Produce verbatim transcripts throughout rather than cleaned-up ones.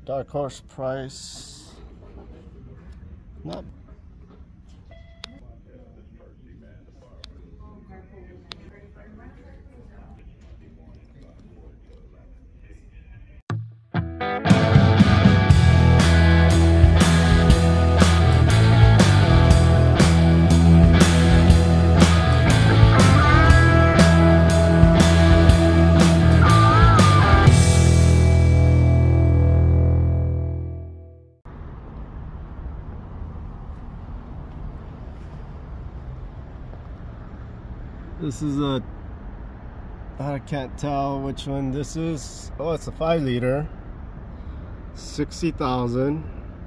Dark horse price. Not. This is a, I can't tell which one this is. Oh, it's a five liter, sixty thousand.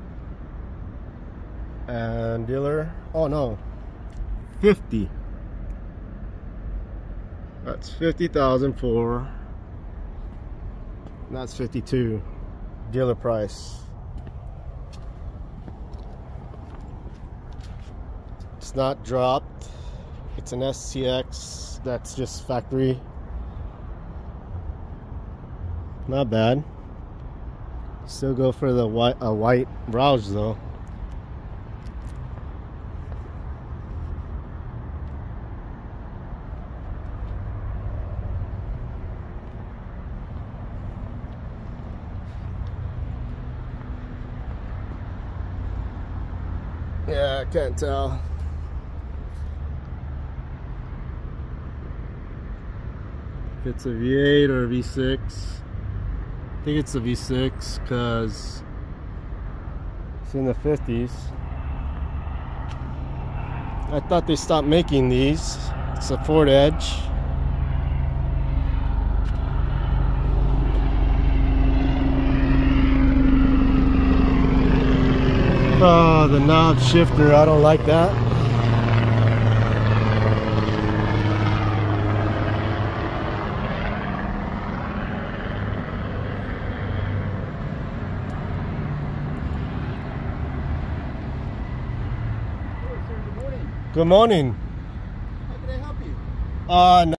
And dealer, oh no, fifty. That's fifty thousand for, that's fifty-two, dealer price. It's not dropped. It's an S C X, that's just factory. Not bad. Still go for the white, a white Roush though. Yeah, I can't tell. If it's a V eight or a V six. I think it's a V six because it's in the fifties. I thought they stopped making these. It's a Ford Edge. Oh, the knob shifter, I don't like that. Good morning. How can I help you? Uh,